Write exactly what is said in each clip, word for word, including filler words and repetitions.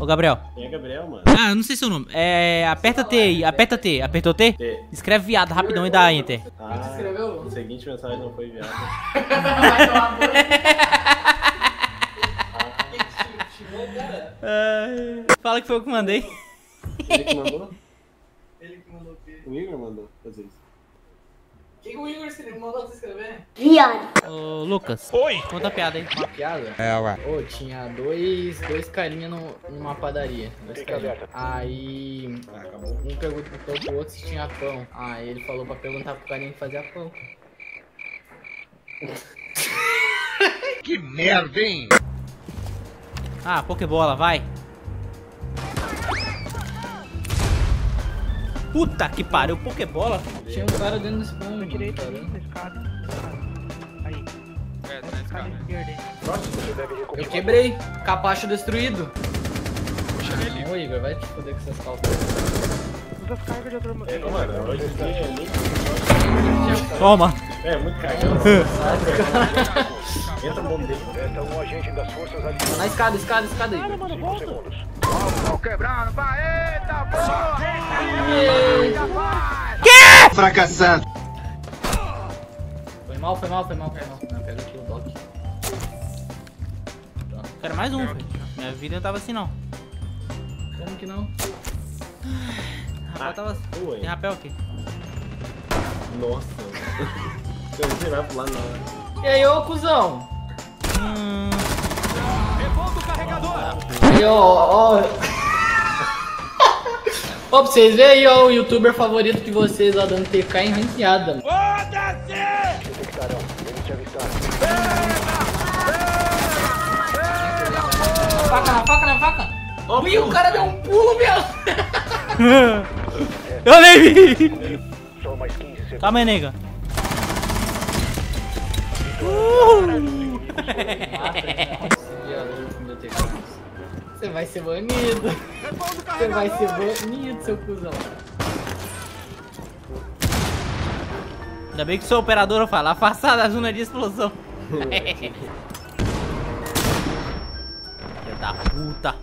Ô, Gabriel. Quem é Gabriel, mano? Ah, eu não sei seu nome. É. Aperta T aí. Aperta T. Apertou T? T. Escreve viado rapidão e dá Enter. Ah, escreveu? Seguinte mensagem não foi enviada. uh, fala que foi eu que mandei. Ele que mandou? Ele que mandou o quê? O Igor mandou fazer isso. O que o Igor mandou você escrever? Viado. Ô, Lucas. Oi. Conta a piada aí. Uma piada? É, ué. Ô, tinha dois, dois carinha no, numa padaria. Dois carinha. Aí um perguntou pro outro se tinha pão. Aí ele falou pra perguntar pro carinha que fazia pão. Que merda, hein? Ah, Pokébola, vai. Puta que pariu, Pokébola. Tinha um cara dentro desse pão. Direito ali, na escada. Aí. É, tá na escada. Esquerda aí. Eu quebrei. Capacho destruído. Ô, Igor, vai te foder com essas calças. Usa as cargas de outra arma. É, mano, hoje em dia é muito... Toma. É, muito cagado. Entra no bombeiro. Um agente das forças ali. Na escada, escada, escada aí. Cara, mano, volta. Pau quebrando, vai, eita porra! Fracassado. Foi mal, foi mal, foi mal, foi mal. Não, pega aqui o Doc. Quero mais um, filho. Minha vida não tava assim, não. Como que não? Rapaz, tava... Ué. Tem rapel aqui. Nossa. Eu não sei, vai pular na hora. E aí, ô, cuzão? Hum... Revolta o carregador! Aí, ó, ó. Ó, pra vocês verem aí, ó, o youtuber favorito de vocês lá dando T K em ranqueada. Foda-se! Na faca, na faca, na faca. Ui, o cara deu um pulo, meu. Eu nem vi! Calma aí, nega. Uh! Você vai ser banido. Você vai ser banido, seu cuzão. Ainda bem que sou operador, eu falo. Afastar da zona de explosão. Filha da puta.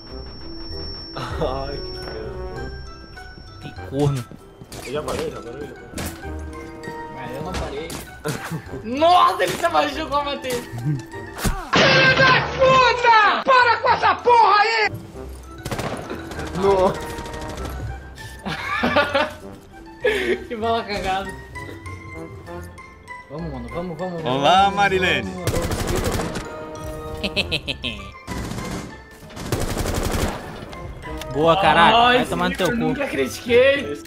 Ai, que caramba. Que corno. Eu já parei, já parei, já parei. Mas eu não parei. Nossa, ele se abaixou com a Matheus. Filha da puta! Para com essa porra aí! Nossa. Que bala cagada. Vamos, mano, vamos, vamos. Olá, vamos, Marilene. vamos, vamos, Boa, caralho. Ai, Vai tomar no teu eu cu. nunca critiquei.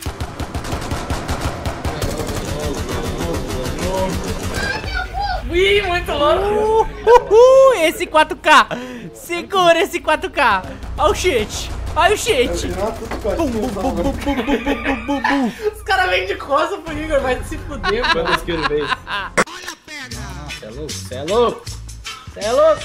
Ui, muito louco. Uhul, esse quatro K. Segura esse quatro K. Olha o shit. Olha o shit. Bum, bum, bum, bum, bum, bum, bum, bum, bum. Os caras vêm de costas pro Igor, vai se fuder, mano. Quantas que ele fez? Cê é louco, cê é louco. Cê é louco.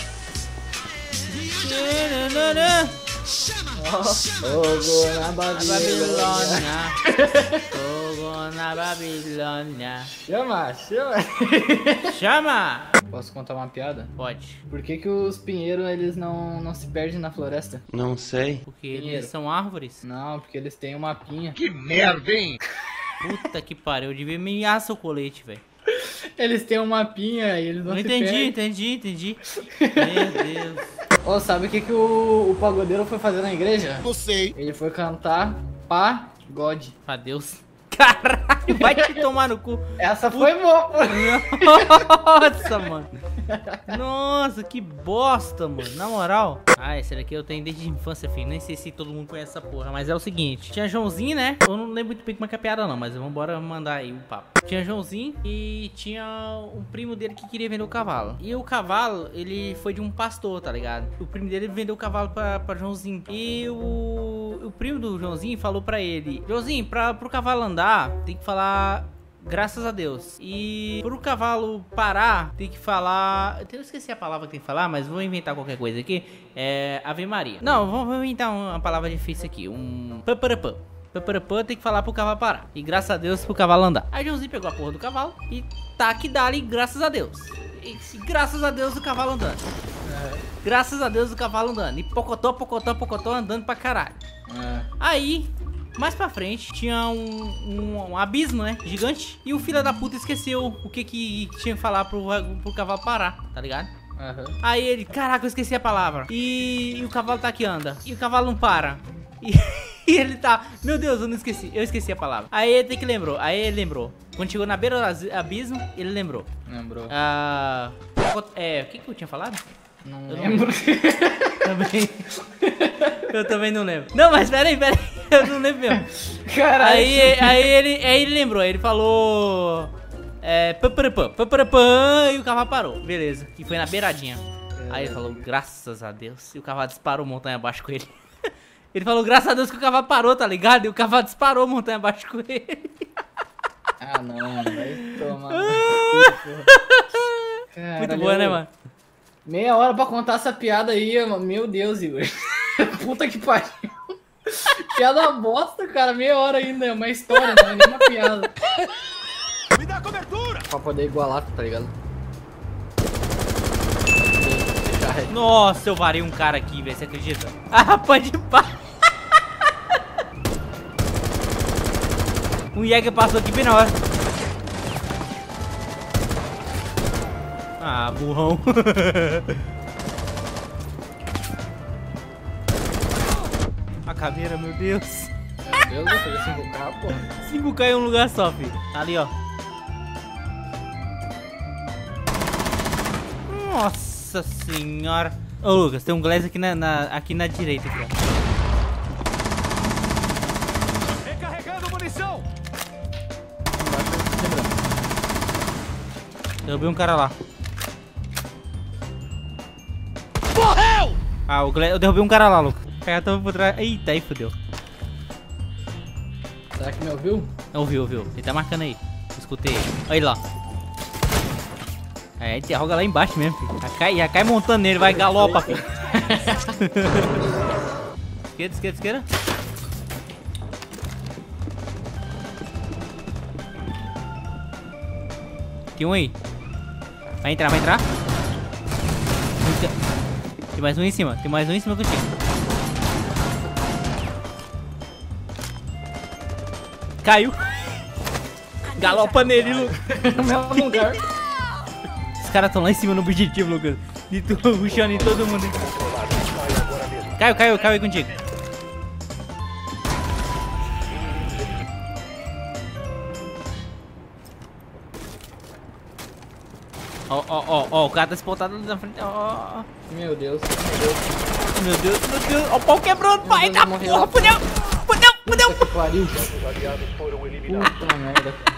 Fogo na Babilônia. Fogo na Babilônia. Chama, chama. Chama. Posso contar uma piada? Pode. Por que que os pinheiros, eles não, não se perdem na floresta? Não sei. Porque Dinheiro. eles são árvores. Não, porque eles têm uma pinha. Que merda, hein? Puta que pariu. Eu devia mear seu colete, velho. Eles têm uma pinha e eles não, Não se entendi, perdem. entendi, entendi. Meu Deus. Ô, sabe o que que o, o pagodeiro foi fazer na igreja? Não sei. Ele foi cantar pagode. Adeus. Caralho, vai te tomar no cu. Essa foi boa. Nossa, mano. Nossa, que bosta, mano. Na moral. Ah, esse daqui eu tenho desde a infância, filho. Nem sei se todo mundo conhece essa porra. Mas é o seguinte. Tinha Joãozinho, né? Eu não lembro muito bem como é que é a piada, não. Mas vambora mandar aí o papo. Tinha Joãozinho e tinha um primo dele que queria vender o cavalo. E o cavalo, ele foi de um pastor, tá ligado? O primo dele vendeu o cavalo pra, pra Joãozinho. E o, o primo do Joãozinho falou pra ele: Joãozinho, pra, pro cavalo andar, tem que falar graças a Deus. E pro cavalo parar, tem que falar... Eu esqueci a palavra que tem que falar, mas vou inventar qualquer coisa aqui. É Ave Maria. Não, vou inventar uma palavra difícil aqui. Um paparapã. Paparapã tem que falar pro cavalo parar. E graças a Deus pro cavalo andar. Aí Joãozinho pegou a porra do cavalo e tá que dá ali, graças a Deus. E graças a Deus o cavalo andando. Graças a Deus o cavalo andando. E pocotó, pocotó, pocotó andando pra caralho. É. Aí, mais pra frente, tinha um, um, um abismo, né? Gigante. E o filho da puta esqueceu o que que tinha que falar pro, pro cavalo parar, tá ligado? Uhum. Aí ele, caraca, eu esqueci a palavra. E, e o cavalo tá aqui, anda. E o cavalo não para. E, e ele tá, meu Deus, eu não esqueci. Eu esqueci a palavra. Aí ele tem que lembrou. Aí ele lembrou. Quando chegou na beira do abismo, ele lembrou. Lembrou. Ah, é, o que que eu tinha falado? Não Eu lembro. Também. Eu também não lembro. Não, mas peraí, peraí. Eu não lembro mesmo. Caralho. Aí, aí, ele, aí ele lembrou. Ele falou... É... Paparapã, paparapã, e o cavalo parou. Beleza. E foi na beiradinha. Aí ele falou, graças a Deus. E o cavalo disparou montanha abaixo com ele. Ele falou, graças a Deus que o cavalo parou, tá ligado? E o cavalo disparou montanha abaixo com ele. Ah, não. Vai tomar. Caralho, Muito boa, né, mano? Meia hora pra contar essa piada aí, mano. Meu Deus, Igor. Puta que pariu. Piada bosta, cara. Meia hora ainda. É uma história, não é nem uma piada. Me dá cobertura! Pra poder igualar, tá ligado? Nossa, eu varei um cara aqui, velho. Você acredita? Ah, pode pá. Um Jäger passou aqui bem na hora. Ah, burrão. A caveira, meu Deus. Meu Deus, eu falei cinco K, pô. cinco K em um lugar só, filho. Ali, ó. Nossa senhora. Ô, Lucas, tem um glass aqui na, na, aqui na direita, aqui, ó. Recarregando munição! Derrubei um cara lá. Morreu! Ah, o glass, eu derrubei um cara lá, Lucas. O cara tava por trás. Eita, aí fodeu. Será que me ouviu? Ouviu, ouviu. Ele tá marcando aí. Escutei ele. Olha ele lá. É, interroga lá embaixo mesmo, filho. Já cai, já cai montando nele, vai galopa, filho. Esquerda, esquerda, esquerda. Tem um aí. Vai entrar, vai entrar. Tem mais um em cima, tem mais um em cima contigo. Caiu. Galopa nele, Lucas. No mesmo lugar. Os caras estão lá em cima no objetivo, Lucas. E tu rushando em todo mundo. Caiu, caiu, caiu aí contigo. Ó, ó, ó, ó, o cara tá espotado ali na frente. Ó, ó. Meu Deus, meu Deus. Meu Deus, meu Deus. Ó, o pau quebrando, pai. Deus, Tá morreu. porra, fudeu, fudeu, fudeu. Puta que pariu. Puta merda, cara.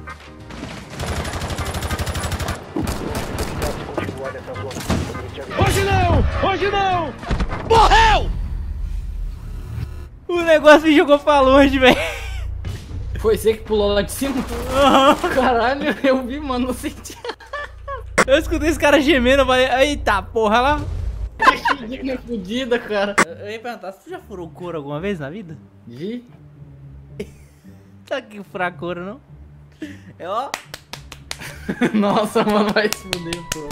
Hoje não! Hoje não! Morreu! O negócio me jogou pra longe, velho. Foi você que pulou lá de cima? Caralho, eu vi, mano, não senti. Eu escutei esse cara gemendo, eu falei, eita porra lá. Que fudida, cara. Eu ia perguntar, se tu já furou couro alguma vez na vida? Vi? Tá aqui furar couro, não? É ó. Nossa, mano, vai se fuder, pô.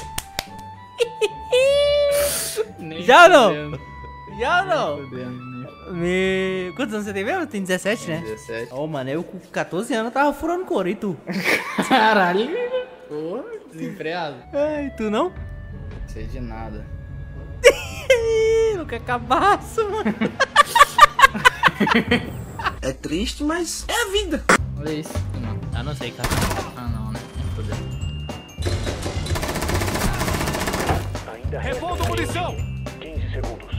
Nem Já não? fudendo, Já nem não? fudendo, nem Me... Quantos anos você tem mesmo? Tem dezessete, né? dezessete. Ô, mano, eu com quatorze anos tava furando couro, e tu? Caralho. Pô, desempregado. Ai, tu não? Sei de nada. Não quer cabaço, mano. É triste, mas é a vida. Olha isso. Não. Ah, não sei, cara. Ah, não, né? Nem fudeu. Repondo munição! quinze segundos.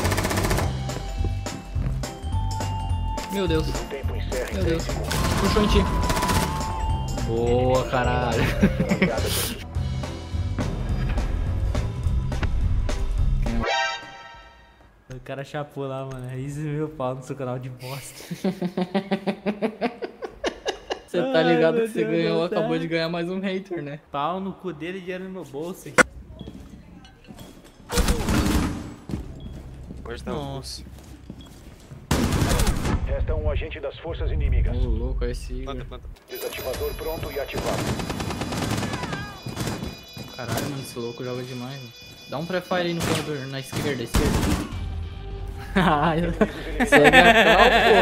Meu Deus. O tempo encerra em Meu dez Deus. segundos. Puxou em ti. Boa, caralho. O cara chapou lá, mano. Isso é meu pau no seu canal de bosta. Você tá Ai, ligado meu que você Deus ganhou, do céu. acabou de ganhar mais um hater, né? Pau no cu dele e dinheiro no meu bolso. Hein? Nossa. Resta um agente das forças inimigas. Ô, louco, esse Igor. Desativador pronto e ativado. Caralho, mano, esse louco joga demais, mano. Dá um pré-fire aí no corredor, na esquerda, esquerda. Ah, segue a cal,